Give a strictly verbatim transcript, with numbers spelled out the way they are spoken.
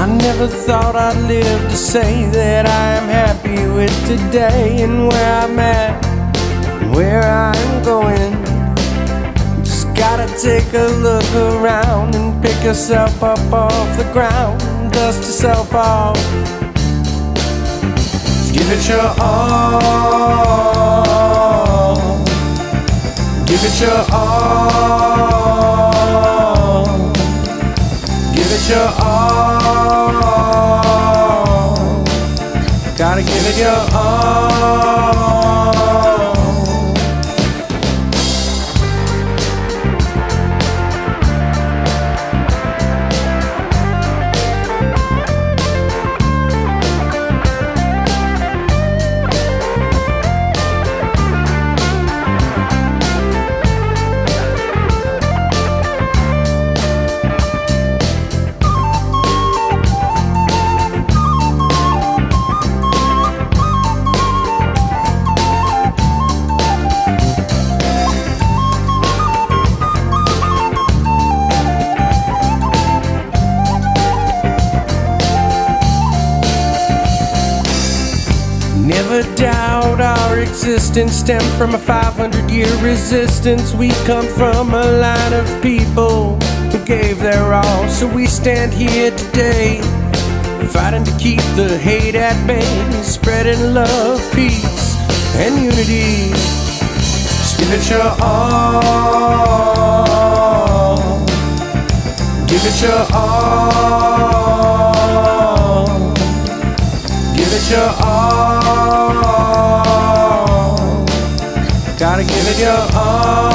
I never thought I'd live to say that I am happy with today and where I'm at and where I'm going. Just gotta take a look around and pick yourself up off the ground and dust yourself off. Just give it your all. Give it your all. Give it your all. Gotta give it your all. Never doubt our existence stemmed from a five hundred year resistance. We come from a line of people who gave their all. So we stand here today, fighting to keep the hate at bay, spreading love, peace, and unity. Just give it your all. Give it your all. Give it your all. Gotta give it your all.